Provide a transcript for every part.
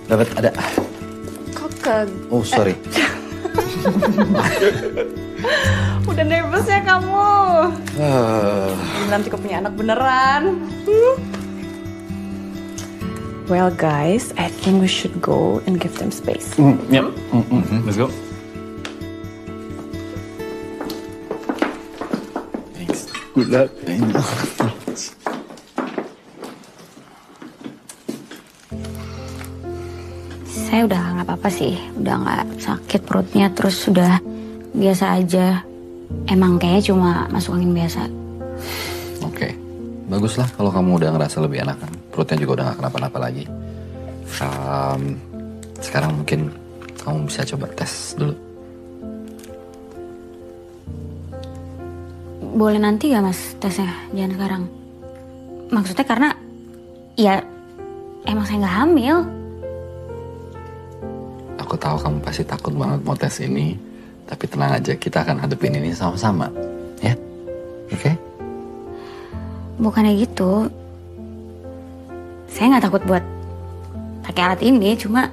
Dapat ada. Kok ke... Oh, sorry. Udah nervous ya kamu. Nanti kau punya anak beneran. Well guys, I think we should go and give them space. Yep. Let's go. Thanks. Good luck. Saya udah nggak apa-apa sih, udah nggak sakit perutnya, terus sudah biasa aja. Emang kayaknya cuma masuk angin biasa. Oke, baguslah kalau kamu udah ngerasa lebih enakan. Perutnya juga udah gak kenapa-napa lagi. Sekarang mungkin kamu bisa coba tes dulu. Boleh nanti gak mas tesnya? Jangan sekarang. Maksudnya karena ya emang saya nggak hamil. Aku tahu kamu pasti takut banget mau tes ini. Tapi tenang aja, kita akan hadapin ini sama-sama. Ya? Oke? Bukannya gitu. Saya nggak takut buat pakai alat ini, cuma...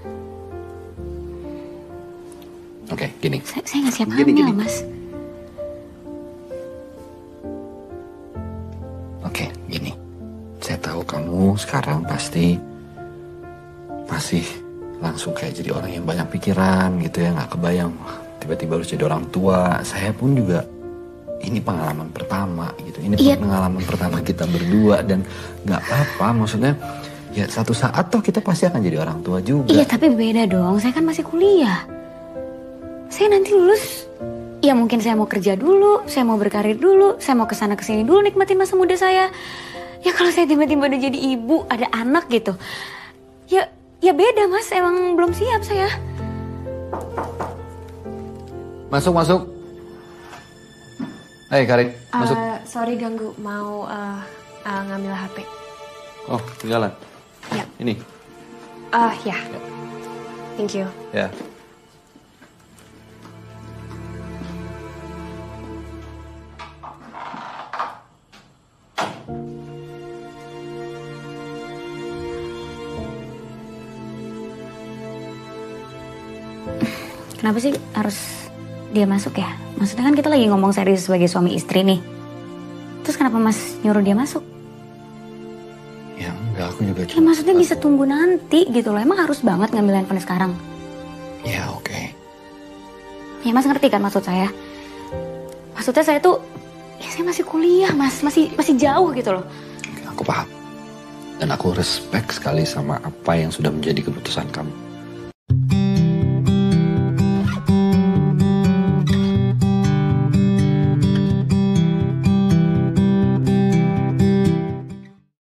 Oke, gini. Saya nggak siap hamil, Mas. Oke, gini. Saya tahu kamu sekarang pasti masih langsung kayak jadi orang yang banyak pikiran gitu ya, nggak kebayang tiba-tiba harus jadi orang tua. Saya pun juga ini pengalaman pertama gitu. Ini pengalaman pertama kita berdua dan nggak apa-apa. Maksudnya ya satu saat toh kita pasti akan jadi orang tua juga. Iya tapi beda dong. Saya kan masih kuliah. Saya nanti lulus. Ya mungkin saya mau kerja dulu. Saya mau berkarir dulu. Saya mau kesana kesini dulu nikmatin masa muda saya. Ya kalau saya tiba-tiba udah jadi ibu, ada anak gitu. Ya beda mas. Emang belum siap saya. Masuk. Hai Karin, masuk. Sorry ganggu, mau ngambil HP. Oh, jalan. Ya. Ini. Ya. Thank you. Ya. Kenapa sih harus dia masuk ya? Maksudnya kan kita lagi ngomong serius sebagai suami istri nih. Terus kenapa mas nyuruh dia masuk? Ya enggak, aku juga Ya maksudnya bisa tunggu nanti gitu loh. Emang harus banget ngambil handphone sekarang? Ya oke. Ya mas ngerti kan maksud saya? Maksudnya saya tuh, ya saya masih kuliah mas. Masih jauh gitu loh. Oke, aku paham. Dan aku respect sekali sama apa yang sudah menjadi keputusan kamu.